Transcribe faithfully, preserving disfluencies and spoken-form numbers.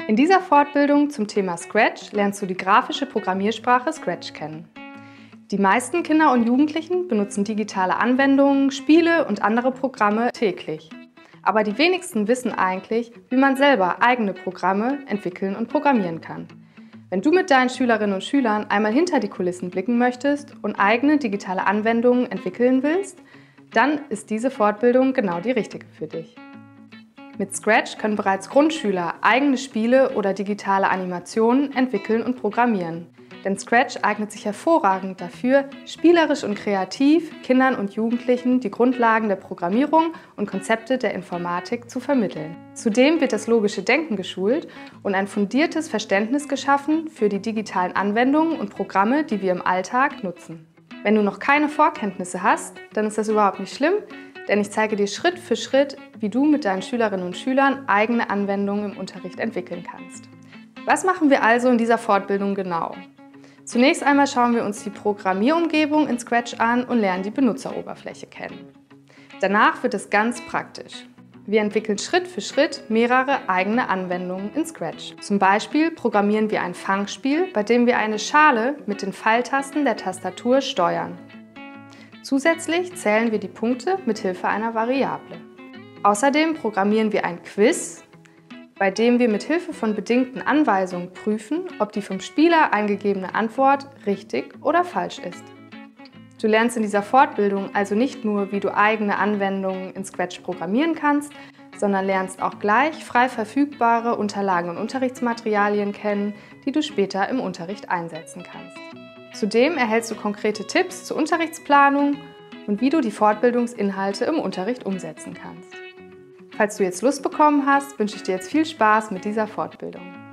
In dieser Fortbildung zum Thema Scratch lernst du die grafische Programmiersprache Scratch kennen. Die meisten Kinder und Jugendlichen benutzen digitale Anwendungen, Spiele und andere Programme täglich. Aber die wenigsten wissen eigentlich, wie man selber eigene Programme entwickeln und programmieren kann. Wenn du mit deinen Schülerinnen und Schülern einmal hinter die Kulissen blicken möchtest und eigene digitale Anwendungen entwickeln willst, dann ist diese Fortbildung genau die richtige für dich. Mit Scratch können bereits Grundschüler eigene Spiele oder digitale Animationen entwickeln und programmieren. Denn Scratch eignet sich hervorragend dafür, spielerisch und kreativ Kindern und Jugendlichen die Grundlagen der Programmierung und Konzepte der Informatik zu vermitteln. Zudem wird das logische Denken geschult und ein fundiertes Verständnis geschaffen für die digitalen Anwendungen und Programme, die wir im Alltag nutzen. Wenn du noch keine Vorkenntnisse hast, dann ist das überhaupt nicht schlimm, denn ich zeige dir Schritt für Schritt, wie du mit deinen Schülerinnen und Schülern eigene Anwendungen im Unterricht entwickeln kannst. Was machen wir also in dieser Fortbildung genau? Zunächst einmal schauen wir uns die Programmierumgebung in Scratch an und lernen die Benutzeroberfläche kennen. Danach wird es ganz praktisch. Wir entwickeln Schritt für Schritt mehrere eigene Anwendungen in Scratch. Zum Beispiel programmieren wir ein Fangspiel, bei dem wir eine Schale mit den Pfeiltasten der Tastatur steuern. Zusätzlich zählen wir die Punkte mit Hilfe einer Variable. Außerdem programmieren wir ein Quiz, bei dem wir mit Hilfe von bedingten Anweisungen prüfen, ob die vom Spieler eingegebene Antwort richtig oder falsch ist. Du lernst in dieser Fortbildung also nicht nur, wie du eigene Anwendungen in Scratch programmieren kannst, sondern lernst auch gleich frei verfügbare Unterlagen und Unterrichtsmaterialien kennen, die du später im Unterricht einsetzen kannst. Zudem erhältst du konkrete Tipps zur Unterrichtsplanung und wie du die Fortbildungsinhalte im Unterricht umsetzen kannst. Falls du jetzt Lust bekommen hast, wünsche ich dir jetzt viel Spaß mit dieser Fortbildung.